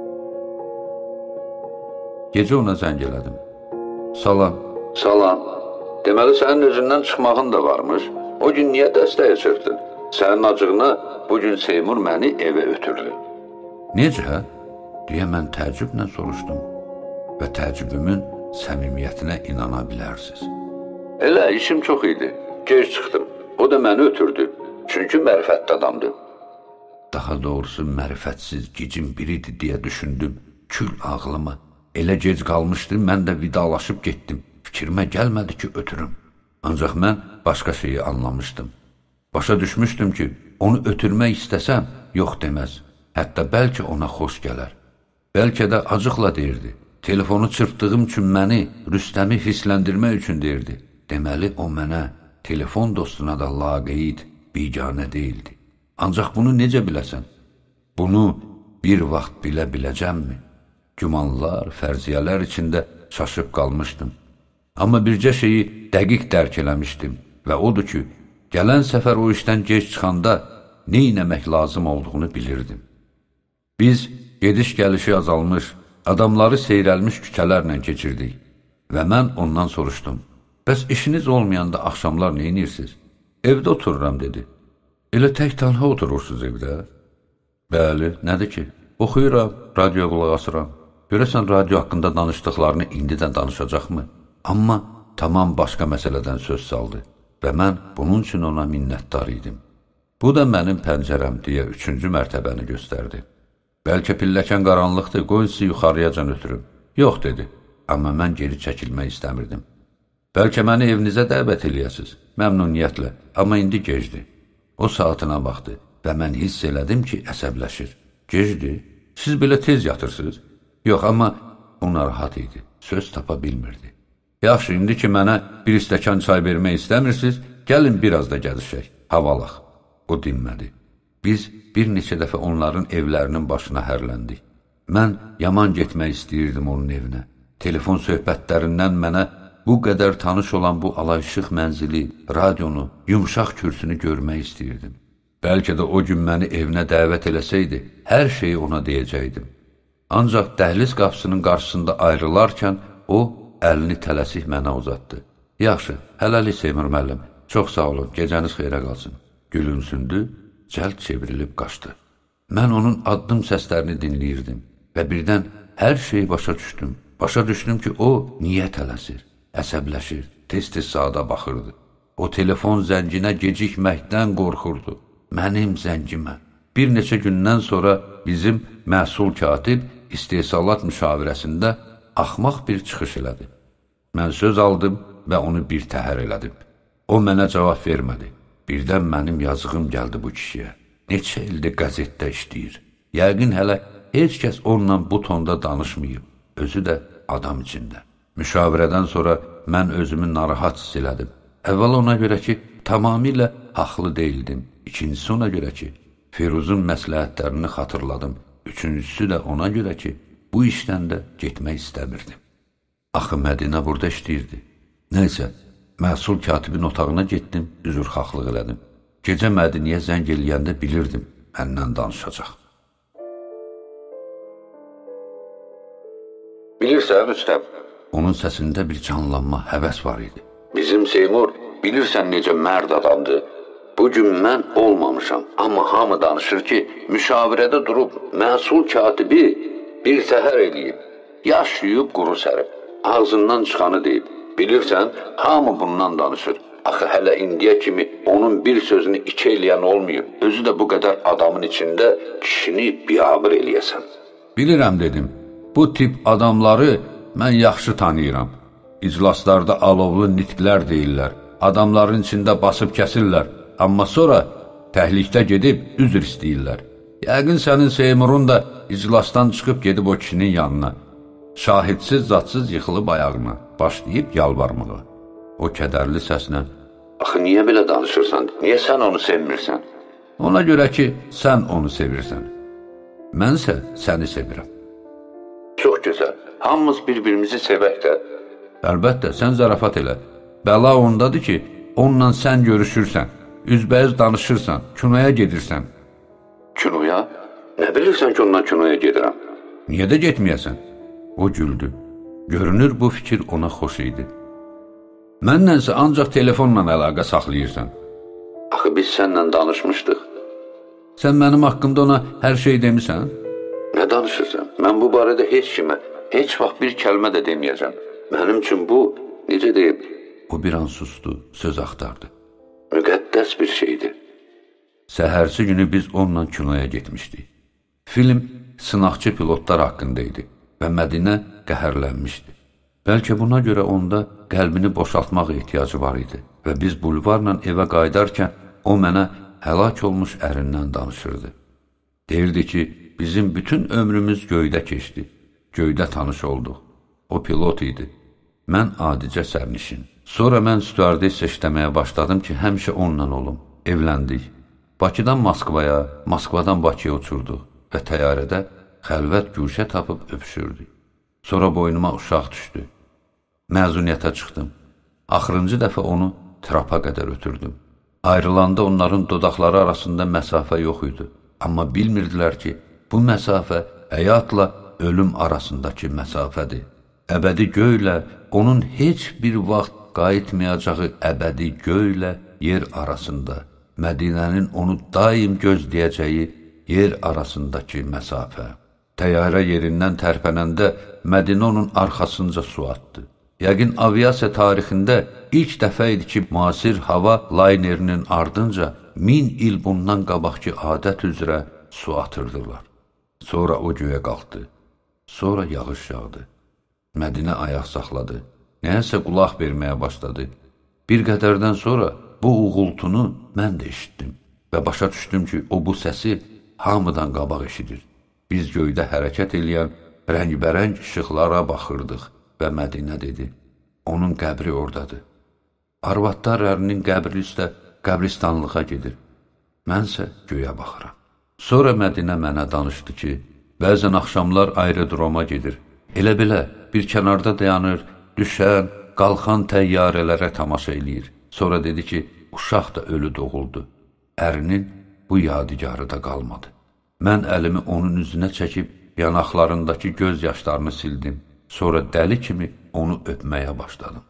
Gecə ona zəng elədim. Salam. Salam. Deməli, sənin özündən çıxmağın da varmış. O gün niyə dəstəyə çıxdın? Sənin acığına bugün Seymur məni evə ötürdü. Necə? Deyə mən təəccüblə soruşdum və təəccübümün səmimiyyətinə inana bilərsiniz. Elə, işim çox idi. Gec çıxdım. O da məni ötürdü. Çünki mərifətli adamdır. Daha doğrusu mərifətsiz gicin biridir deyə düşündüm. Kül ağlıma. Elə gec qalmışdı, mən də vidalaşıb getdim. Fikrimə gəlmədi ki, ötürüm. Ancaq mən başqa şeyi anlamışdım. Başa düşmüşdüm ki, onu ötürmək istəsəm, yox deməz. Hətta bəlkə ona xoş gələr. Bəlkə də acıqla deyirdi. Telefonu çırpdığım üçün məni, Rüstəmi hissləndirmək üçün deyirdi. Deməli, o mənə, telefon dostuna da laqeyd, biganə deyildi. Ancaq bunu necə biləsən? Bunu bir vaxt bilə biləcəmmi? Gümanlar, fərziyələr içində çaşıb qalmışdım. Amma bircə şeyi dəqiq dərk eləmişdim və odur ki, gələn səfər o işdən gec çıxanda nə etmək lazım olduğunu bilirdim. Biz gediş-gəlişi azalmış, adamları seyrəlmiş küçələrlə keçirdik və mən ondan soruşdum. Bəs işiniz olmayanda axşamlar nə edirsiniz? Evdə otururam, dedi. Elə tək tənha oturursunuz evdə? Bəli, nədir ki? Oxuyuram, radio qulaq asıram. Görəsən, radio haqqında danışdıqlarını indi də danışacaqmı? Amma tamam başqa məsələdən söz saldı və mən bunun üçün ona minnətdar idim. Bu da mənim pəncərəm deyə üçüncü mərtəbəni göstərdi. Bəlkə pilləkən qaranlıqdır, qoy sizi yuxarıyacan ötürüm. Yox, dedi, amma mən geri çəkilmək istəmirdim. Bəlkə məni evinizə dəvət eləyəsiniz, məmnuniyyətlə, amma indi gecdir. O saatına baxdı və mən hiss elədim ki, əsəbləşir. Gecdir, siz belə tez yatırsınız? Yox, amma o narahat idi, söz tapa bilmirdi. Yaxşı, indi ki, mənə bir stəkan çay vermək istəmirsiniz, gəlin biraz da gəzişək, havalaq. O dinmədi. Biz bir neçə dəfə onların evlərinin başına hərləndik. Mən yaman getmək istəyirdim onun evinə. Telefon söhbətlərindən mənə bu qədər tanış olan bu alayışıq mənzili, radionu, yumşaq kürsünü görmək istəyirdim. Bəlkə də o gün məni evinə dəvət eləsəydi, hər şeyi ona deyəcəkdim. Ancaq dəhliz qapısının qarşısında ayrılarkən o, əlini tələsik mənə uzatdı. Yaxşı, hələlik Seymur müəllim, çox sağ olun, gecəniz xeyrə qalsın. Gülümsündü, cəld çevrilib qaçdı. Mən onun addım səslərini dinləyirdim və birdən hər şeyi başa düşdüm. Başa düşdüm ki, o niyə tələsir, əsəbləşir, tez-tez saata baxırdı. O telefon zənginə gecikməkdən qorxurdu. Mənim zəngimə. Bir neçə gündən sonra bizim məhsul katib istehsalat müşavirəsində axmaq bir çıxış elədi. Mən söz aldım və onu bir təhər elədim. O mənə cavab vermədi. Birdən mənim yazığım gəldi bu kişiyə. Neçə ildir qəzetdə işləyir. Yəqin hələ heç kəs onunla bu tonda danışmayıb. Özü də adam içində. Müşavirədən sonra mən özümü narahat hiss elədim. Əvvəl ona görə ki, tamamilə haqlı deyildim. İkincisi ona görə ki, Firuzun məsləhətlərini xatırladım. Üçüncüsü də ona görə ki, bu işdən də getmək istəmirdim. Axı Mədinə burada işləyirdi. Nəysə, məhsul katibin otağına getdim, üzrxahlıq elədim. Gecə Mədiniyə zəng eləyəndə bilirdim, məndən danışacaq. Bilirsən, Rüstəm? Onun səsində bir canlanma, həvəs var idi. Bizim Seymur, bilirsən necə mərd adamdır. Bugün mən olmamışam, amma hamı danışır ki, müşavirədə durub məhsul katibi bir səhər eləyib, yaşayıb quru sərib, ağzından çıxanı deyib. Bilirsən, hamı bundan danışır. Axı hələ indiyə kimi onun bir sözünü iki eləyən olmayıb. Özü də bu qədər adamın içində kişini biabır eləyəsən. Bilirəm, dedim. Bu tip adamları mən yaxşı tanıyıram. İclaslarda alovlu nitqlər deyirlər. Adamların içində basıb kəsirlər. Amma sonra təhlikdə gedib üzr istəyirlər. Yəqin sənin Seymurun da iclasdan çıxıb gedib o kişinin yanına. Şahidsiz, zadsız yıxılıb ayağına, başlayıb yalvarmağa. O kədərli səslə, Axı, niyə belə danışırsan? Niyə sən onu sevmirsən? Ona görə ki, sən onu sevirsən. Mənsə səni sevirəm. Çox gözəl. Hamımız bir-birimizi sevək də. Əlbəttə, sən zarafat elə. Bəla ondadır ki, onunla sən görüşürsən, üzbəüz danışırsan, kinoya gedirsən. Kinoya? Nə bilirsən ki, ondan kinoya gedirəm? Niyə də getməyəsən? O güldü. Görünür, bu fikir ona xoş idi. Mənnənsə ancaq telefonla əlaqə saxlayırsan. Axı, biz sənlə danışmışdıq. Sən mənim haqqımda ona hər şey demisən? Nə danışırsan? Mən bu barədə heç kimə, heç vaxt bir kəlmə də deməyəcəm. Mənim üçün bu, necə deyim? O bir an sustu, söz axtardı. Müqəddəs bir şeydir. Səhərsi günü biz onunla kinoya getmişdik. Film sınaqçı pilotlar haqqında idi və Mədinə qəhərlənmişdi. Bəlkə buna görə onda qəlbini boşaltmaq ehtiyacı var idi və biz bulvarla evə qayıdarkən o mənə həlak olmuş ərindən danışırdı. Deyirdi ki, bizim bütün ömrümüz göydə keçdi, göydə tanış olduq. O pilot idi, mən adicə sərnişin. Sonra mən stüardessa işləməyə başladım ki, həmişə onunla olum. Evləndik. Bakıdan Moskvaya, Moskvadan Bakıya uçurduq və təyyarədə xəlvət güşə tapıb öpüşürdük. Sonra boynuma uşaq düşdü. Məzuniyyətə çıxdım. Axırıncı dəfə onu trapa qədər ötürdüm. Ayrılanda onların dodaqları arasında məsafə yox idi. Amma bilmirdilər ki, bu məsafə həyatla ölüm arasındakı məsafədir. Əbədi göylə onun heç bir vaxt qayıtmayacağı əbədi göylə yer arasında, Mədinənin onu daim gözləyəcəyi yer arasındakı məsafə. Təyyarə yerindən tərpənəndə Mədinə onun arxasınca su atdı. Yəqin aviasiya tarixində ilk dəfə idi ki, müasir hava laynerinin ardınca min il bundan qabaqki adət üzrə su atırdılar. Sonra o göyə qalxdı. Sonra yağış yağdı. Mədinə ayaq saxladı. Nəyəsə qulaq verməyə başladı. Bir qədərdən sonra bu uğultunu mən də eşitdim və başa düşdüm ki, o bu səsi hamıdan qabaq eşidir. Biz göydə hərəkət eləyən rəngbərəng işıqlara baxırdıq və Mədinə dedi, onun qəbri oradadır. Arvadlar ərinin qəbri üstə qəbristanlığa gedir. Mənsə göyə baxıram. Sonra Mədinə mənə danışdı ki, bəzən axşamlar aerodroma gedir. Elə belə bir kənarda dayanır, düşən, qalxan təyyarələrə tamaşa eləyir. Sonra dedi ki, uşaq da ölü doğuldu. Ərinin bu yadigarı da qalmadı. Mən əlimi onun üzünə çəkib, yanaqlarındakı göz yaşlarını sildim. Sonra dəli kimi onu öpməyə başladım.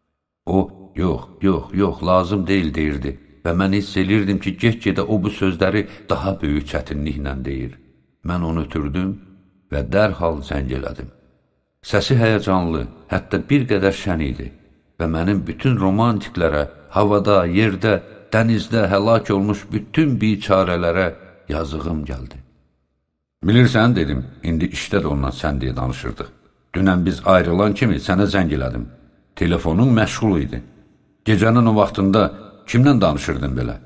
O, yox, yox, yox, lazım deyil deyirdi və mən hiss elirdim ki, get-gedə o bu sözləri daha böyük çətinliklə deyir. Mən onu ötürdüm və dərhal zəng elədim. Səsi həyəcanlı, hətta bir qədər şən idi və mənim bütün romantiklərə, havada, yerdə, dənizdə həlak olmuş bütün biçarələrə yazığım gəldi. Bilirsən, dedim, indi işdə də ondan sən deyə danışırdıq. Dünən biz ayrılan kimi sənə zəng elədim. Telefonun məşğul idi. Gecənin o vaxtında kimlə danışırdın belə?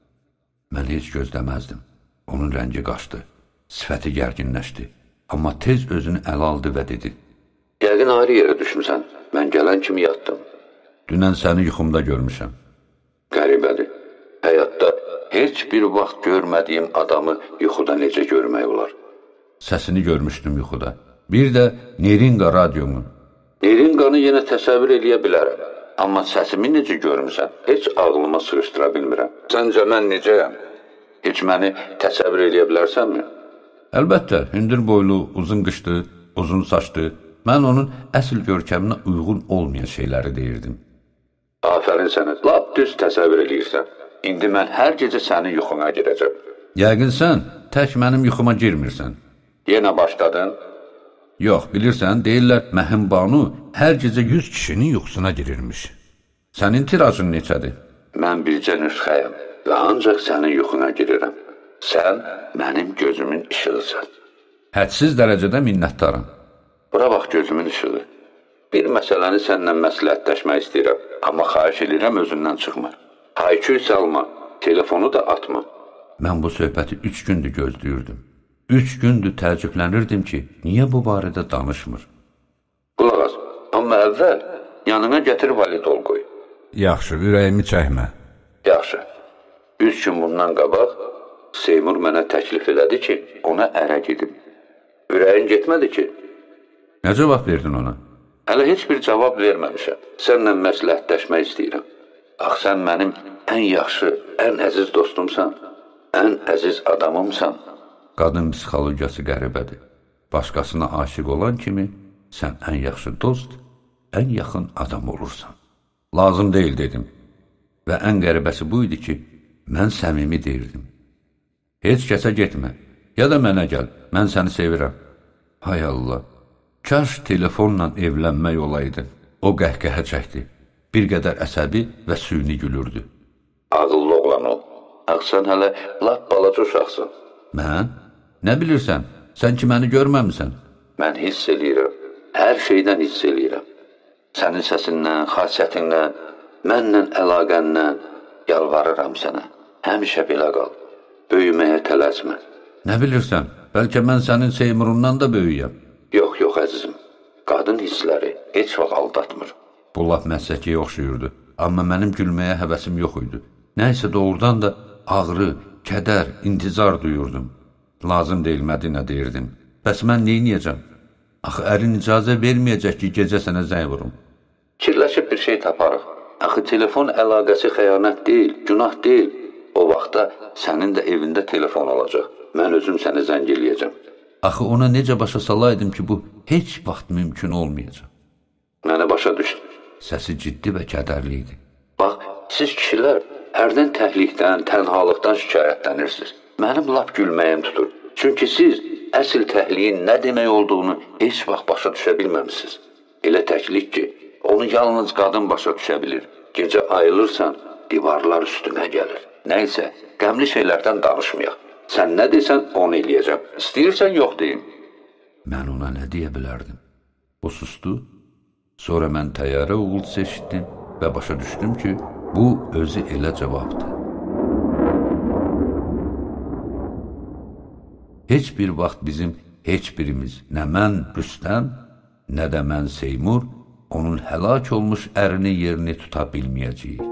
Mən heç gözləməzdim. Onun rəngi qaçdı, sifəti gərginləşdi. Amma tez özünü ələ aldı və dedi. Yəqin ayrı yerə düşmüsən. Mən gələn kimi yatdım. Dünən səni yuxumda görmüşəm. Qəribədir. Həyatda heç bir vaxt görmədiyim adamı yuxuda necə görmək olar? Səsini görmüşdüm yuxuda. Bir də Nerinqa radiomu. Nerinqanı yenə təsəvvür eləyə bilərəm. Amma səsimi necə görmüsən? Heç ağlıma sığışdıra bilmirəm. Səncə mən necəyəm? Heç məni təsəvvür eləyə bilərsənmi? Əlbəttə, hündür boylu, uzun qışlı, uzun saçlı. Mən onun əsl görkəminə uyğun olmayan şeyləri deyirdim. Afərin sənə, lap düz təsəvvür eləyirsən. İndi mən hər gecə sənin yuxuna girəcəm. Yəqin sən tək mənim yuxuma girmirsən. Yenə başladın? Yox, bilirsən, deyirlər, Məhim Banu hər gecə yüz kişinin yuxusuna girirmiş. Sənin tirajın neçədir? Mən bircə nüsxəyəm və ancaq sənin yuxuna girirəm. Sən mənim gözümün işığısan. Hədsiz dərəcədə minnətdaram. Bura bax gözümün işığı. Bir məsələni səndən məsləhətləşmək istəyirəm, amma xahiş edirəm özündən çıxma. Hayküy salma, telefonu da atma. Mən bu söhbəti üç gündür gözləyirdim. Üç gündür təəccüblənirdim ki, niyə bu barədə danışmır? Qulaq as, amma əvvəl yanına gətir validol qoy. Yaxşı, ürəyimi çəkmə. Yaxşı. Üç gün bundan qabaq Seymur mənə təklif elədi ki, ona ərə gedim. Ürəyin getmədi ki? Nə cavab verdin ona? Hələ heç bir cavab verməmişəm. Sənlə məsləhətləşmək istəyirəm. Ax, sən mənim ən yaxşı, ən əziz dostumsan, ən əziz adamımsan. Qadın psixologiyası qəribədir. Başqasına aşiq olan kimi sən ən yaxşı dost, ən yaxın adam olursan. Lazım deyil dedim. Və ən qəribəsi bu idi ki, mən səmimi deyirdim. Heç kəsə getmə, ya da mənə gəl, mən səni sevirəm. Hay Allah, kaş telefonla evlənmək olaydı. O qəhqəhə çəkdi, bir qədər əsəbi və süni gülürdü. Ağıllı oğlan ol, ax sən hələ lap balaca uşaqsın. Mən? Nə bilirsən, sən ki məni görməmisən? Mən hiss eləyirəm, hər şeydən hiss eləyirəm. Sənin səsindən, xasiyyətindən, mənlə əlaqəndən yalvarıram sənə. Həmişə belə qal. Böyüməyə tələsmə. Nə bilirsən, bəlkə mən sənin Seymurundan da böyüyəm. Yox, yox əzizim. Qadın hissləri heç vaxt aldatmır. Bu laf məsələkiyə oxşuyurdu. Amma mənim gülməyə həvəsim yox idi. Nəysə doğrudan da ağrı, kədər, intizar duyurdum. Lazım deyilmədi nə deyirdim. Bəs mən neyniyəcəm? Axı ərin icazə verməyəcək ki, gecə sənə zəng vurum. Kirləşib bir şey taparıq. Axı telefon əlaqəsi xəyanət deyil, günah deyil. O vaxtda sənin də evində telefon olacaq. Mən özüm səni zəng eləyəcəm. Axı ona necə başa salaydım ki, bu heç vaxt mümkün olmayacaq. Məni başa düşdü. Səsi ciddi və kədərli idi. Bax, siz kişilər hərdən təhlikdən, tənhalıqdan şikayətlənirsiniz. Mənim lap gülməyim tutur. Çünki siz əsl təhliyin nə demək olduğunu heç vaxt başa düşə bilməmişsiniz. Elə təklik ki, onu yalnız qadın başa düşə bilir. Gecə ayılırsan, divarlar üstünə gəlir. Nəysə, qəmli şeylərdən danışmayaq. Sən nə desən, onu eləyəcəm. İstəyirsən, yox deyim. Mən ona nə deyə bilərdim? O sustu. Sonra mən təyyarə uğultusu eşitdim və başa düşdüm ki, bu özü elə cavabdır. Heç bir vaxt bizim heç birimiz, nə mən Rüstəm, nə də mən Seymur, onun həlak olmuş ərinin yerini tuta bilməyəcəyik.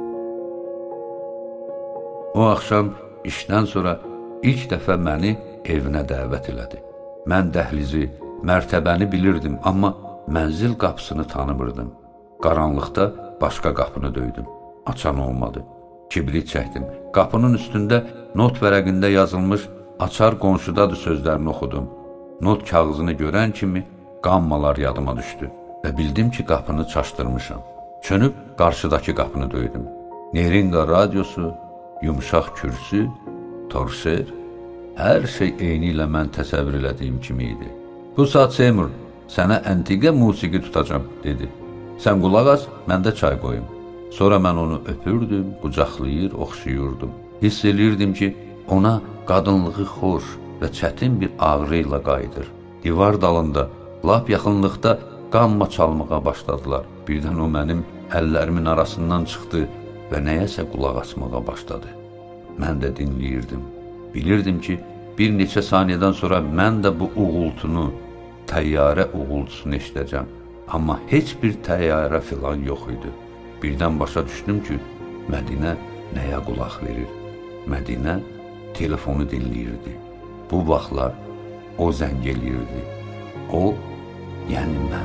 O axşam işdən sonra ilk dəfə məni evinə dəvət elədi. Mən dəhlizi, mərtəbəni bilirdim, amma mənzil qapısını tanımırdım. Qaranlıqda başqa qapını döydüm. Açan olmadı. Kibrit çəkdim. Qapının üstündə not vərəqində yazılmış "Açar qonşudadır" sözlərini oxudum. Not kağızını görən kimi qammalar yadıma düşdü və bildim ki, qapını çaşdırmışam. Çönüb qarşıdakı qapını döydüm. Nerinqa radiosu, yumşaq kürsü, torşer, hər şey eyni ilə mən təsəvvür elədiyim kimi idi. Bu saat Seymur, sənə əntiqə musiqi tutacam, dedi. Sən qulaq as, mən də çay qoyum. Sonra mən onu öpürdüm, qucaqlayır, oxşuyurdum. Hiss eləyirdim ki, ona qadınlığı xoş və çətin bir ağrı ilə qayıdır. Divar dalında, lap yaxınlıqda qamma çalmağa başladılar. Birdən o mənim əllərimin arasından çıxdı və nəyəsə qulaq asmağa başladı. Mən də dinləyirdim. Bilirdim ki, bir neçə saniyədən sonra mən də bu uğultunu, təyyarə uğultusunu eşidəcəm. Amma heç bir təyyarə filan yox idi. Birdən başa düşdüm ki, Mədinə nəyə qulaq verir? Mədinə telefonu dinləyirdi. Bu vaxtlar o zəng eləyirdi. O, yəni mən.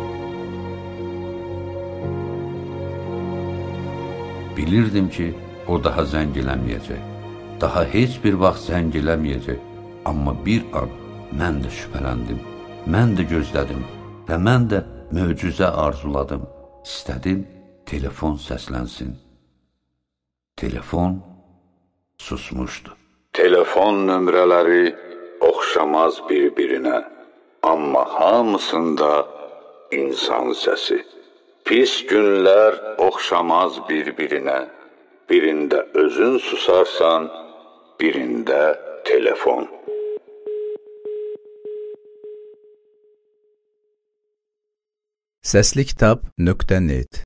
Bilirdim ki, o daha zəng eləməyəcək. Daha heç bir vaxt zəng eləməyəcək. Amma bir an mən də şübhələndim. Mən də gözlədim və mən də möcüzə arzuladım. İstədim, telefon səslənsin. Telefon susmuşdu. Telefon nömrələri oxşamaz bir-birinə, amma hamısında insan səsi. Pis günlər oxşamaz bir-birinə, birində özün susarsan, birində telefon. Səslikitap nöqtə net